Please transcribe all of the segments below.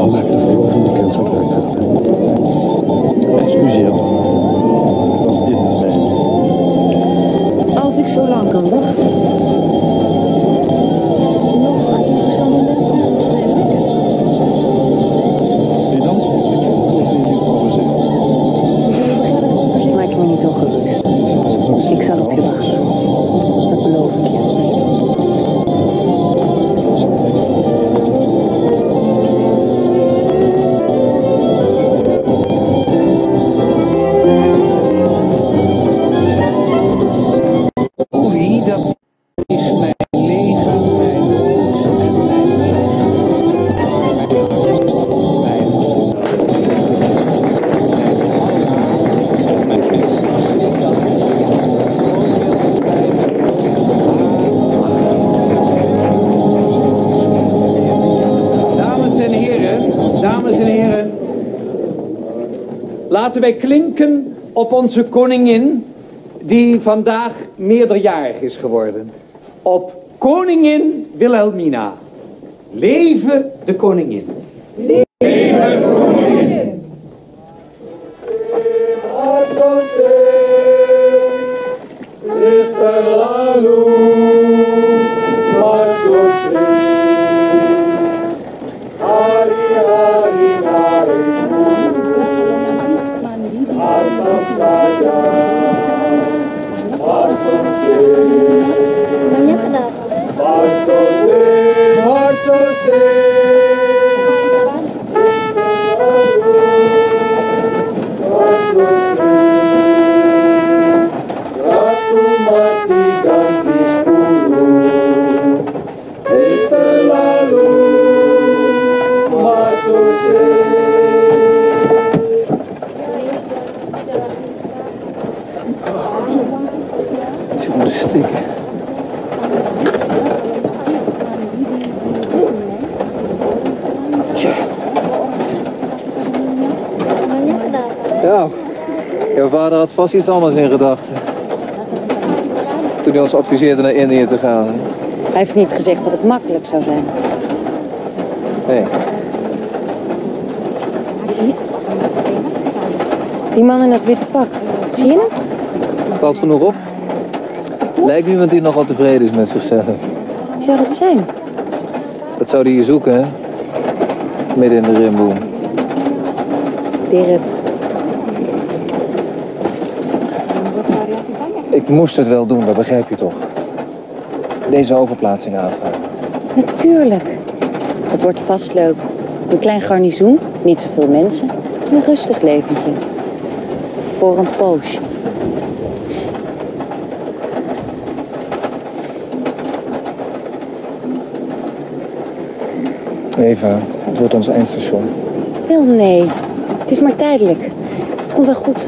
maakt de verlof bekend wat uitgaat. Excuseer me. Was dit het zijn? Als ik zo lang kan wachten. Nog interessante mensen aan het spreken. Wil je dansen? Of wil je niet converseren? Maak je me niet ongerust. Ik zal op je wachten. Dat beloof ik je. Oei, dat is mijn leger, mijn ouders en mijn Dames en heren, laten wij klinken op onze koningin, die vandaag meerderjarig is geworden. Op koningin Wilhelmina. Leven de koningin. Leven de koningin. Ja, jouw vader had vast iets anders in gedachten. Toen hij ons adviseerde naar Indië te gaan. Hij heeft niet gezegd dat het makkelijk zou zijn. Nee. Die man in dat witte pak. Zie je hem? Valt genoeg op? Lijkt niemand die nog wel tevreden is met zichzelf. Wie zou dat zijn? Dat zou hij hier zoeken, hè? Midden in de rimboom. Dirk. Ik moest het wel doen, dat begrijp je toch? Deze overplaatsing aanvragen. Natuurlijk. Het wordt vast leuk. Een klein garnizoen, niet zoveel mensen. Een rustig leventje. Voor een poosje. Eva, het wordt ons eindstation. Wel nee, het is maar tijdelijk. Het komt wel goed.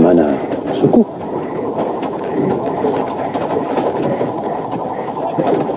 Suku.